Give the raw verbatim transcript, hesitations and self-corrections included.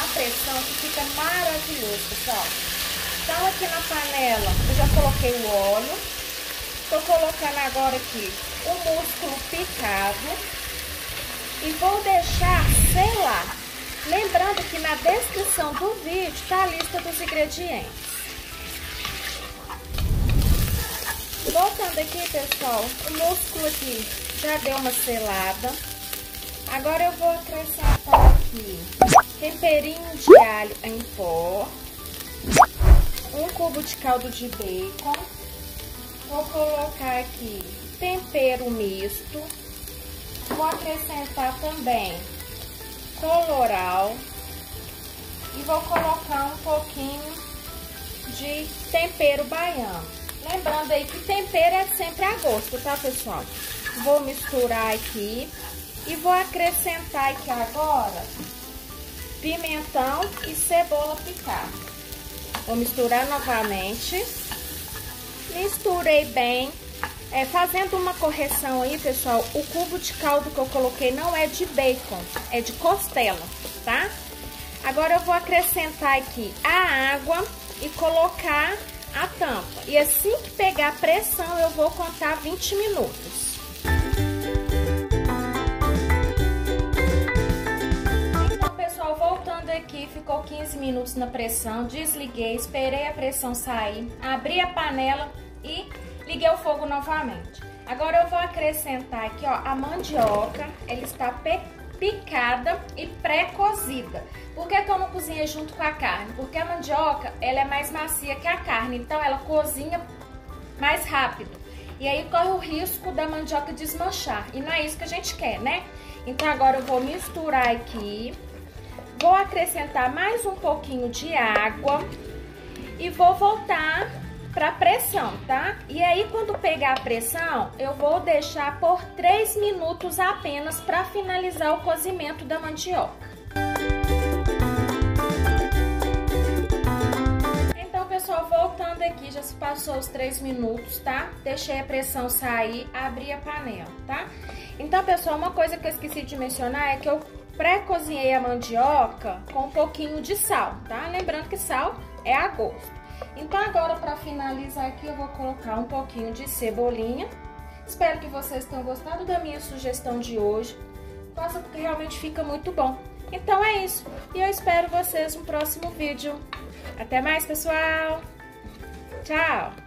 na pressão que fica maravilhoso, pessoal. Então aqui na panela eu já coloquei o óleo. Tô colocando agora aqui o músculo picado e vou deixar selar. Lembrando que na descrição do vídeo tá a lista dos ingredientes. Voltando aqui, pessoal, o músculo aqui já deu uma selada. Agora eu vou acrescentar aqui temperinho de alho em pó, um cubo de caldo de bacon. Vou colocar aqui tempero misto. Vou acrescentar também coloral e vou colocar um pouquinho de tempero baiano. Lembrando aí que tempero é sempre a gosto, tá, pessoal? Vou misturar aqui e vou acrescentar aqui agora pimentão e cebola picada. Vou misturar novamente. Misturei bem. É, fazendo uma correção aí, pessoal, o cubo de caldo que eu coloquei não é de bacon, é de costela, tá? Agora eu vou acrescentar aqui a água e colocar a tampa. E assim que pegar a pressão, eu vou contar vinte minutos. Então, pessoal, voltando aqui, ficou quinze minutos na pressão, desliguei, esperei a pressão sair, abri a panela e liguei o fogo novamente. Agora eu vou acrescentar aqui, ó, a mandioca. Ela está picada e pré-cozida. Por que que eu não cozinhei junto com a carne? Porque a mandioca, ela é mais macia que a carne, então ela cozinha mais rápido. E aí corre o risco da mandioca desmanchar. E não é isso que a gente quer, né? Então agora eu vou misturar aqui. Vou acrescentar mais um pouquinho de água. E vou voltar para pressão, tá? E aí, quando pegar a pressão, eu vou deixar por três minutos apenas para finalizar o cozimento da mandioca. Então, pessoal, voltando aqui, já se passou os três minutos, tá? Deixei a pressão sair, abri a panela, tá? Então, pessoal, uma coisa que eu esqueci de mencionar é que eu pré-cozinhei a mandioca com um pouquinho de sal, tá? Lembrando que sal é a gosto. Então agora, para finalizar aqui, eu vou colocar um pouquinho de cebolinha. Espero que vocês tenham gostado da minha sugestão de hoje. Faça porque realmente fica muito bom. Então é isso. E eu espero vocês no próximo vídeo. Até mais, pessoal! Tchau!